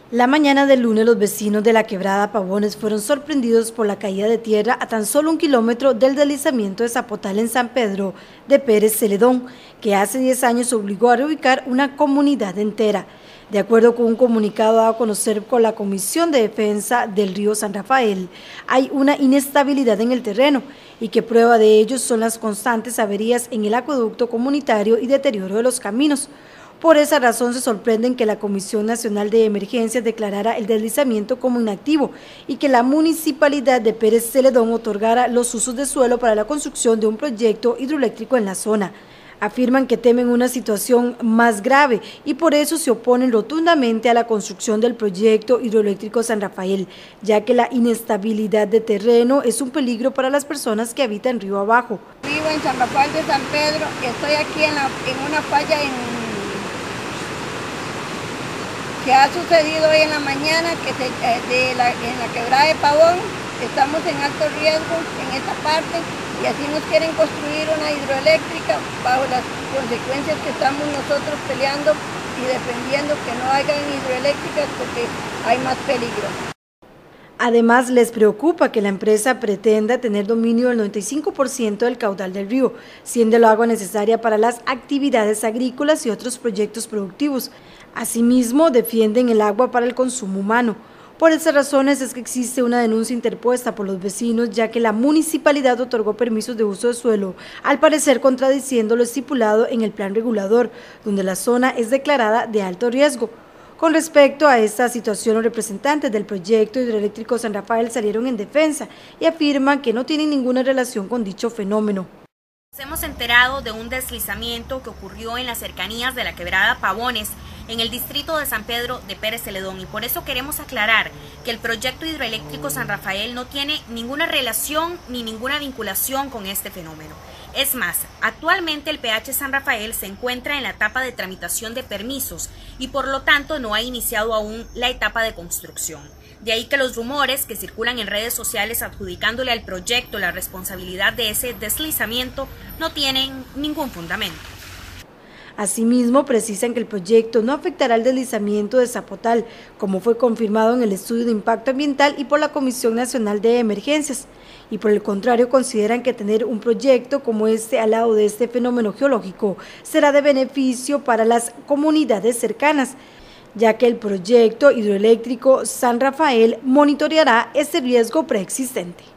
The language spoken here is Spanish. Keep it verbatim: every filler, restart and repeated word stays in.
La mañana del lunes, los vecinos de la quebrada Pavones fueron sorprendidos por la caída de tierra a tan solo un kilómetro del deslizamiento de Zapotal en San Pedro de Pérez Celedón, que hace diez años obligó a reubicar una comunidad entera. De acuerdo con un comunicado dado a conocer por la Comisión de Defensa del Río San Rafael, hay una inestabilidad en el terreno y que prueba de ello son las constantes averías en el acueducto comunitario y deterioro de los caminos. Por esa razón se sorprenden que la Comisión Nacional de Emergencias declarara el deslizamiento como inactivo y que la Municipalidad de Pérez Celedón otorgara los usos de suelo para la construcción de un proyecto hidroeléctrico en la zona. Afirman que temen una situación más grave y por eso se oponen rotundamente a la construcción del proyecto hidroeléctrico San Rafael, ya que la inestabilidad de terreno es un peligro para las personas que habitan río abajo. Vivo en San Rafael de San Pedro, estoy aquí en, la, en una falla en que ha sucedido hoy en la mañana, que se, eh, de la, en la quebrada de Pavón, estamos en alto riesgo en esta parte y así nos quieren construir una hidroeléctrica bajo las consecuencias que estamos nosotros peleando y defendiendo que no hagan hidroeléctricas porque hay más peligro. Además, les preocupa que la empresa pretenda tener dominio del noventa y cinco por ciento del caudal del río, siendo el agua necesaria para las actividades agrícolas y otros proyectos productivos. Asimismo, defienden el agua para el consumo humano. Por esas razones es que existe una denuncia interpuesta por los vecinos, ya que la municipalidad otorgó permisos de uso de suelo, al parecer contradiciendo lo estipulado en el plan regulador, donde la zona es declarada de alto riesgo. Con respecto a esta situación, los representantes del proyecto hidroeléctrico San Rafael salieron en defensa y afirman que no tienen ninguna relación con dicho fenómeno. Nos hemos enterado de un deslizamiento que ocurrió en las cercanías de la quebrada Pavones, en el distrito de San Pedro de Pérez Celedón, y por eso queremos aclarar que el proyecto hidroeléctrico San Rafael no tiene ninguna relación ni ninguna vinculación con este fenómeno. Es más, actualmente el P H San Rafael se encuentra en la etapa de tramitación de permisos y por lo tanto no ha iniciado aún la etapa de construcción. De ahí que los rumores que circulan en redes sociales adjudicándole al proyecto la responsabilidad de ese deslizamiento no tienen ningún fundamento. Asimismo, precisan que el proyecto no afectará el deslizamiento de Zapotal, como fue confirmado en el estudio de impacto ambiental y por la Comisión Nacional de Emergencias. Y por el contrario, consideran que tener un proyecto como este al lado de este fenómeno geológico será de beneficio para las comunidades cercanas, ya que el proyecto hidroeléctrico San Rafael monitoreará este riesgo preexistente.